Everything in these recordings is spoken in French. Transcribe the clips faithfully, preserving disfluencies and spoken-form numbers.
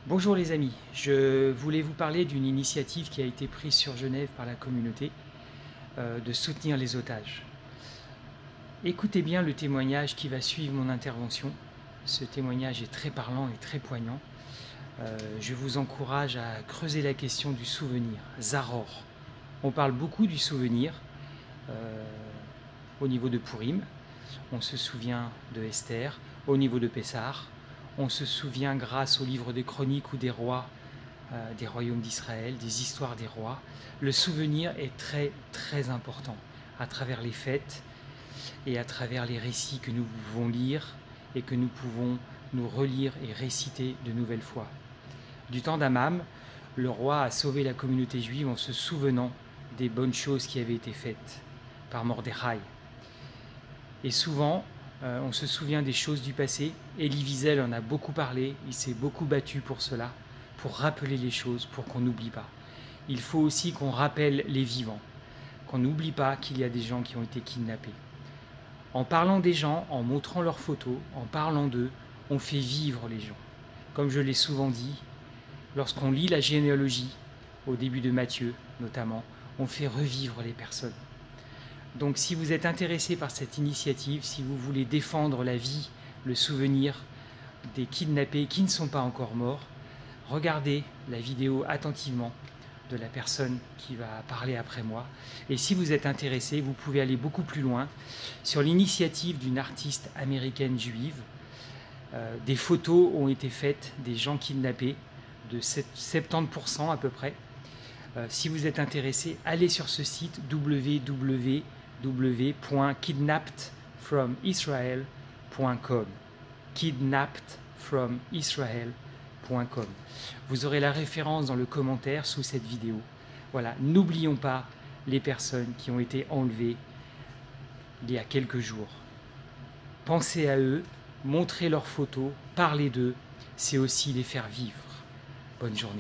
Bonjour les amis, je voulais vous parler d'une initiative qui a été prise sur Genève par la communauté euh, de soutenir les otages. Écoutez bien le témoignage qui va suivre mon intervention. Ce témoignage est très parlant et très poignant. Euh, je vous encourage à creuser la question du souvenir, Zaror. On parle beaucoup du souvenir euh, au niveau de Purim. On se souvient de Esther, au niveau de Pessah. On se souvient grâce au livre des chroniques ou des rois, euh, des royaumes d'Israël, des histoires des rois. Le souvenir est très très important à travers les fêtes et à travers les récits que nous pouvons lire et que nous pouvons nous relire et réciter de nouvelles fois. Du temps d'Amam, le roi a sauvé la communauté juive en se souvenant des bonnes choses qui avaient été faites par Mordechai. Et souvent, Euh, on se souvient des choses du passé. Elie Wiesel en a beaucoup parlé, il s'est beaucoup battu pour cela, pour rappeler les choses, pour qu'on n'oublie pas. Il faut aussi qu'on rappelle les vivants, qu'on n'oublie pas qu'il y a des gens qui ont été kidnappés. En parlant des gens, en montrant leurs photos, en parlant d'eux, on fait vivre les gens. Comme je l'ai souvent dit, lorsqu'on lit la généalogie, au début de Matthieu notamment, on fait revivre les personnes. Donc si vous êtes intéressé par cette initiative, si vous voulez défendre la vie, le souvenir des kidnappés qui ne sont pas encore morts, regardez la vidéo attentivement de la personne qui va parler après moi. Et si vous êtes intéressé, vous pouvez aller beaucoup plus loin sur l'initiative d'une artiste américaine juive. Euh, des photos ont été faites des gens kidnappés, de soixante-dix pour cent à peu près. Euh, si vous êtes intéressé, allez sur ce site w w w point kidnapped from israel point com kidnapped from israel point com. Vous aurez la référence dans le commentaire sous cette vidéo. Voilà, n'oublions pas les personnes qui ont été enlevées il y a quelques jours. Pensez à eux, montrez leurs photos, parlez d'eux, c'est aussi les faire vivre. Bonne journée.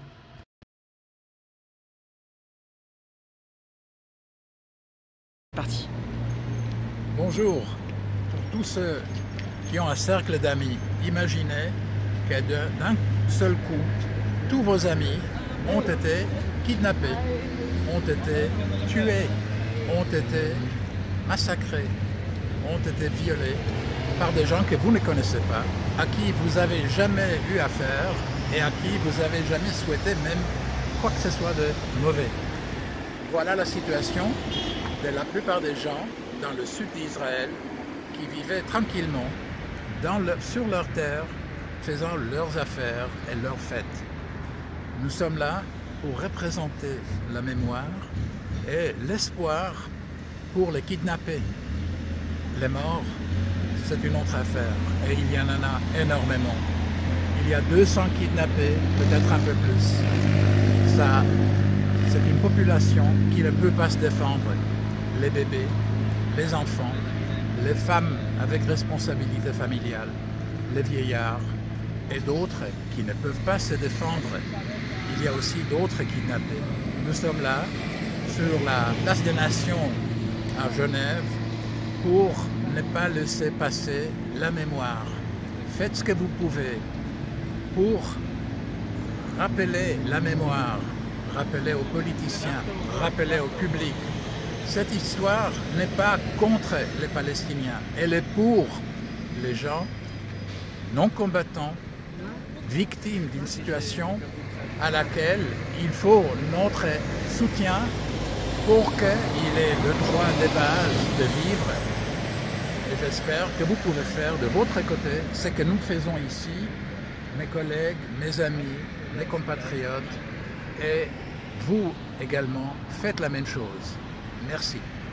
Parti. Bonjour, pour tous ceux qui ont un cercle d'amis, imaginez que d'un seul coup, tous vos amis ont été kidnappés, ont été tués, ont été massacrés, ont été violés par des gens que vous ne connaissez pas, à qui vous n'avez jamais eu affaire et à qui vous n'avez jamais souhaité même quoi que ce soit de mauvais. Voilà la situation de la plupart des gens dans le sud d'Israël qui vivaient tranquillement dans le, sur leur terre, faisant leurs affaires et leurs fêtes. Nous sommes là pour représenter la mémoire et l'espoir pour les kidnappés. Les morts, c'est une autre affaire et il y en a énormément. Il y a deux cents kidnappés, peut-être un peu plus. Ça, c'est une population qui ne peut pas se défendre. Les bébés, les enfants, les femmes avec responsabilité familiale, les vieillards et d'autres qui ne peuvent pas se défendre. Il y a aussi d'autres kidnappés. Nous sommes là, sur la place des Nations à Genève, pour ne pas laisser passer la mémoire. Faites ce que vous pouvez pour rappeler la mémoire, rappeler aux politiciens, rappeler au public. Cette histoire n'est pas contre les Palestiniens, elle est pour les gens non combattants, victimes d'une situation à laquelle il faut notre soutien pour qu'il ait le droit de base de vivre. Et j'espère que vous pouvez faire de votre côté ce que nous faisons ici, mes collègues, mes amis, mes compatriotes, et vous également faites la même chose. Merci.